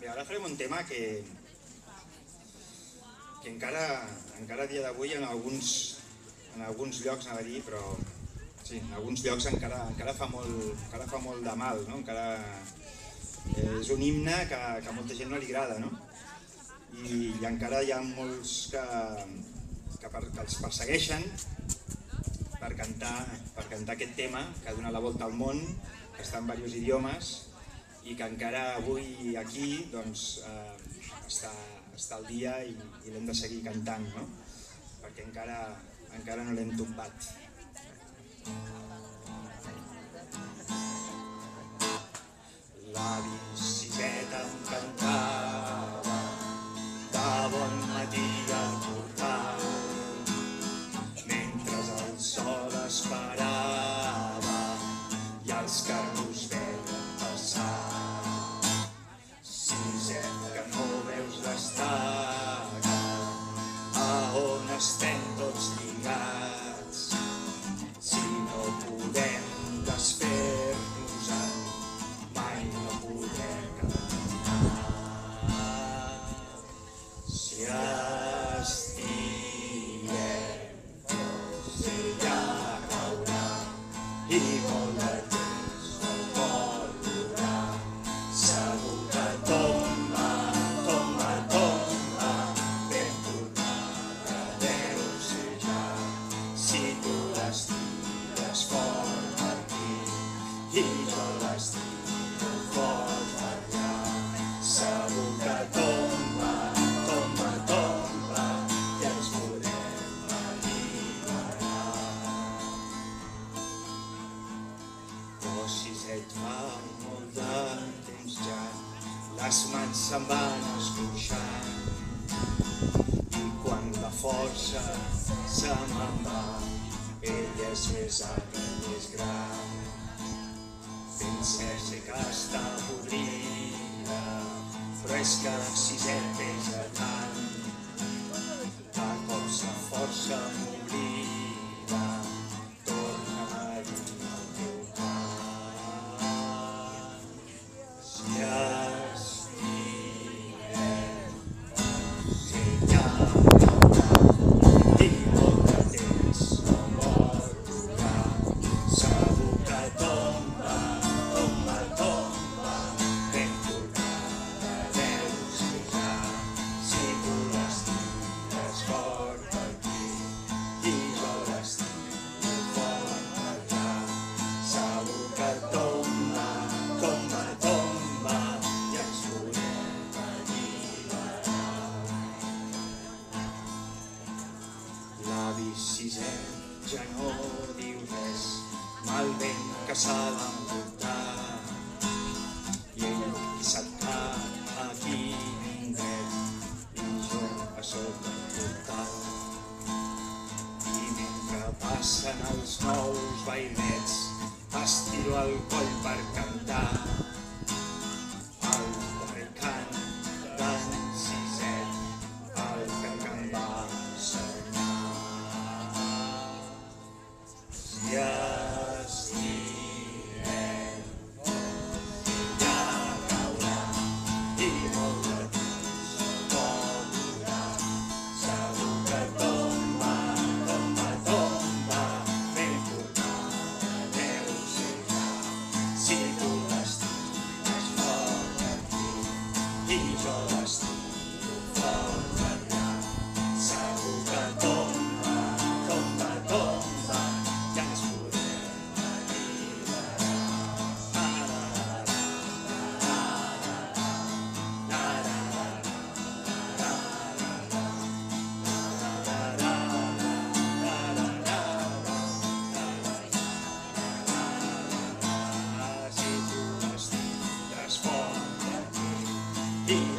I ara farem un tema que encara a dia d'avui en alguns llocs, anava a dir, però sí, en alguns llocs encara fa molt de mal, no? Encara és un himne que a molta gent no li agrada, no? I encara hi ha molts que els persegueixen per cantar aquest tema que dona la volta al món, que està en diversos idiomes i que encara avui aquí està al dia i l'hem de seguir cantant, no? Perquè encara no l'hem tombat. L'avi Siseta em cantava de bon matí al portal mentre el sol esperava i els carros veien passar. Siset, que no veus l'estaca a on estem tots lligats, si no podem desfer-nos-en mai no podrem caminar. Si estiguem tots ella caurà i molt de temps no pot durar. Segur que tomba, tomba, tomba, ben tornada deu ser ja. Si tu l'estigues fort per aquí i jo l'estimo fort per allà. Segur que tomba, tomba, tomba i ens podrem alliberar. Però Siset, fa molt de temps ja les mans se'n van escorxant i quan la força se me'n va ell és més alt i més gran. Ben cert sé que està podrida, però és que Siset pesa tant que cops la força m'oblida. Torna'm a dir el teu cant. Si estiguem tots ella caurà i molt de temps no pot durar. Segur que tomba, tomba, tomba, ben tornada deu ser ja. Si tu l'estigues fort per aquí i jo l'estimo fort per allà. Segur que tomba, tomba, tomba i ens podrem alliberar. L'avi Siset ja no diu res, mal vent que s'ha d'emportar. I ell qui sap que aquí vindrem i jo a sota el portal. I mentre passen els nous vainets estiro el coll per cantar el darrer cant d'en Siset, el que em va ensenyar. Si estiguem tots ella caurà i molt de temps no pot durar. Segur que tomba, tomba, tomba, ben tornada deu ser ja. Si tu l'estigues fort per aquí i jo l'estimo fort per allà. Segur que tomba, tomba, tomba i ens podrem alliberar. Si tu l'estigues fort per aquí i